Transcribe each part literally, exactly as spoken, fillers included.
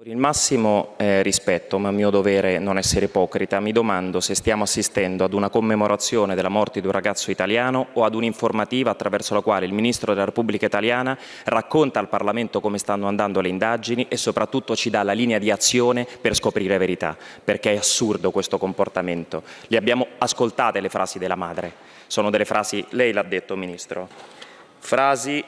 Il massimo eh, rispetto, ma è mio dovere non essere ipocrita, mi domando se stiamo assistendo ad una commemorazione della morte di un ragazzo italiano o ad un'informativa attraverso la quale il Ministro della Repubblica Italiana racconta al Parlamento come stanno andando le indagini e soprattutto ci dà la linea di azione per scoprire verità, perché è assurdo questo comportamento. Le abbiamo ascoltate le frasi della madre, sono delle frasi, lei l'ha detto Ministro, frasi...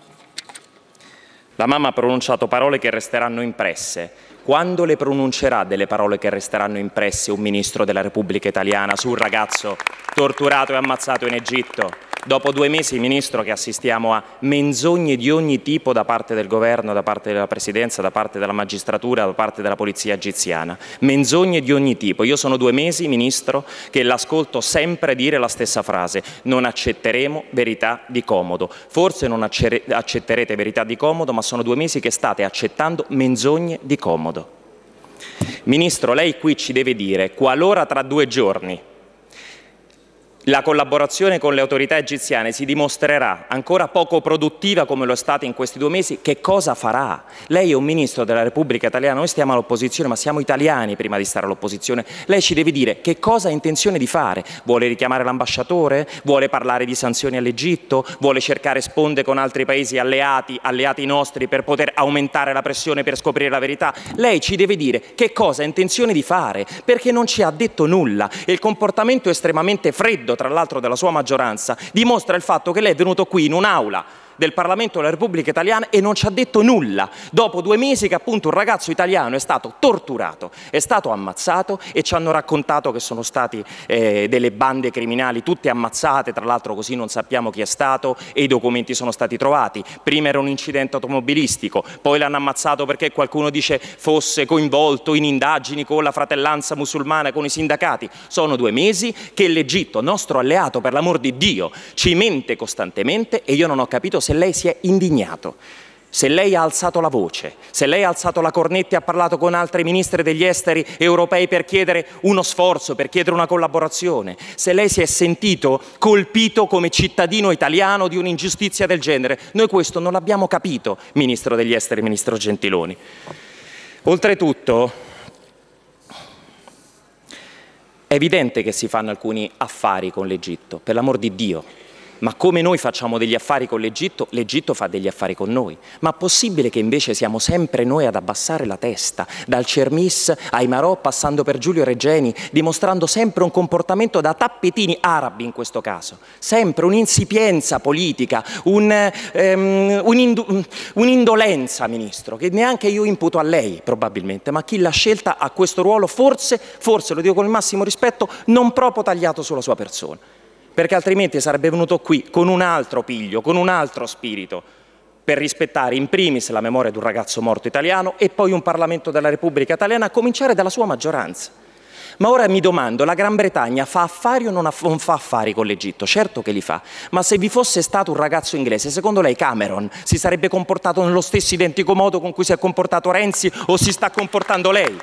La mamma ha pronunciato parole che resteranno impresse. Quando le pronuncerà delle parole che resteranno impresse un Ministro della Repubblica Italiana su un ragazzo torturato e ammazzato in Egitto? Dopo due mesi, Ministro, che assistiamo a menzogne di ogni tipo da parte del Governo, da parte della Presidenza, da parte della magistratura, da parte della polizia egiziana. Menzogne di ogni tipo. Io sono due mesi, Ministro, che l'ascolto sempre dire la stessa frase. Non accetteremo verità di comodo. Forse non accetterete verità di comodo, ma sono due mesi che state accettando menzogne di comodo. Ministro, lei qui ci deve dire, qualora tra due giorni la collaborazione con le autorità egiziane si dimostrerà ancora poco produttiva come lo è stata in questi due mesi, che cosa farà? Lei è un Ministro della Repubblica Italiana, noi stiamo all'opposizione, ma siamo italiani prima di stare all'opposizione. Lei ci deve dire che cosa ha intenzione di fare. Vuole richiamare l'ambasciatore? Vuole parlare di sanzioni all'Egitto? Vuole cercare sponde con altri paesi alleati, alleati nostri, per poter aumentare la pressione per scoprire la verità? Lei ci deve dire che cosa ha intenzione di fare, perché non ci ha detto nulla e il comportamento estremamente freddo tra l'altro della sua maggioranza, dimostra il fatto che lei è venuto qui in un'aula del Parlamento della Repubblica Italiana e non ci ha detto nulla, dopo due mesi che appunto un ragazzo italiano è stato torturato, è stato ammazzato e ci hanno raccontato che sono stati eh, delle bande criminali tutte ammazzate, tra l'altro così non sappiamo chi è stato e i documenti sono stati trovati. Prima era un incidente automobilistico, poi l'hanno ammazzato perché qualcuno dice fosse coinvolto in indagini con la fratellanza musulmana, con i sindacati. Sono due mesi che l'Egitto, nostro alleato per l'amor di Dio, ci mente costantemente e io non ho capito se lei si è indignato, se lei ha alzato la voce, se lei ha alzato la cornetta e ha parlato con altri ministri degli esteri europei per chiedere uno sforzo, per chiedere una collaborazione, se lei si è sentito colpito come cittadino italiano di un'ingiustizia del genere. Noi questo non l'abbiamo capito, Ministro degli esteri, Ministro Gentiloni. Oltretutto, è evidente che si fanno alcuni affari con l'Egitto, per l'amor di Dio. Ma come noi facciamo degli affari con l'Egitto, l'Egitto fa degli affari con noi. Ma possibile che invece siamo sempre noi ad abbassare la testa, dal Cermis ai Marò, passando per Giulio Regeni, dimostrando sempre un comportamento da tappetini arabi in questo caso, sempre un'insipienza politica, un, um, un'indolenza, Ministro, che neanche io imputo a lei probabilmente, ma chi l'ha scelta a questo ruolo forse, forse, lo dico con il massimo rispetto, non proprio tagliato sulla sua persona. Perché altrimenti sarebbe venuto qui con un altro piglio, con un altro spirito, per rispettare in primis la memoria di un ragazzo morto italiano e poi un Parlamento della Repubblica Italiana, a cominciare dalla sua maggioranza. Ma ora mi domando, la Gran Bretagna fa affari o non, non fa affari con l'Egitto? Certo che li fa, ma se vi fosse stato un ragazzo inglese, secondo lei Cameron si sarebbe comportato nello stesso identico modo con cui si è comportato Renzi o si sta comportando lei?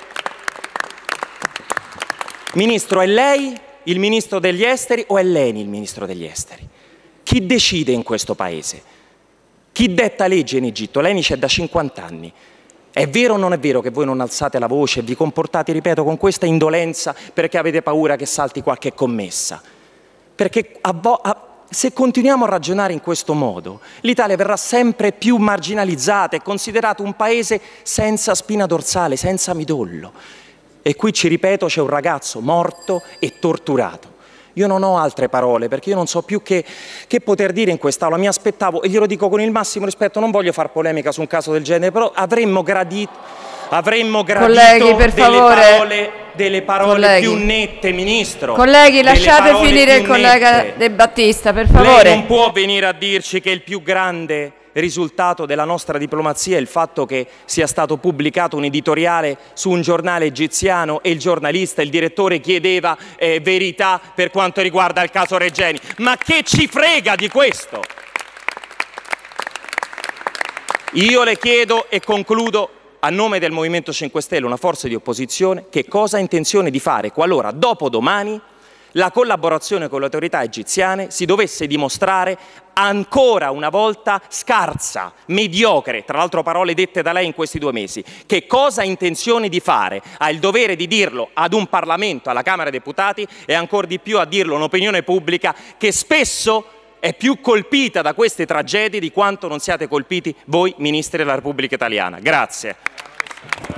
Ministro, è lei il Ministro degli Esteri o è l'E N I il Ministro degli Esteri? Chi decide in questo Paese? Chi detta legge in Egitto? L'E N I c'è da cinquanta anni. È vero o non è vero che voi non alzate la voce e vi comportate, ripeto, con questa indolenza perché avete paura che salti qualche commessa? Perché a a se continuiamo a ragionare in questo modo, l'Italia verrà sempre più marginalizzata e considerata un Paese senza spina dorsale, senza midollo. E qui, ci ripeto, c'è un ragazzo morto e torturato. Io non ho altre parole, perché io non so più che, che poter dire in quest'Aula. Mi aspettavo, e glielo dico con il massimo rispetto, non voglio far polemica su un caso del genere, però avremmo gradito, avremmo gradito Colleghi, per delle favore. parole, delle parole Colleghi. più nette, Ministro. Colleghi, lasciate finire il nette. collega De Battista, per favore. Lei non può venire a dirci che il più grande risultato della nostra diplomazia è il fatto che sia stato pubblicato un editoriale su un giornale egiziano e il giornalista, il direttore, chiedeva eh, verità per quanto riguarda il caso Regeni. Ma che ci frega di questo? Io le chiedo e concludo, a nome del Movimento cinque Stelle, una forza di opposizione, che cosa ha intenzione di fare qualora dopodomani la collaborazione con le autorità egiziane si dovesse dimostrare ancora una volta scarsa, mediocre, tra l'altro parole dette da lei in questi due mesi. Che cosa ha intenzione di fare? Ha il dovere di dirlo ad un Parlamento, alla Camera dei Deputati, e ancor di più a dirlo all'opinione pubblica, che spesso è più colpita da queste tragedie di quanto non siate colpiti voi ministri della Repubblica Italiana. Grazie.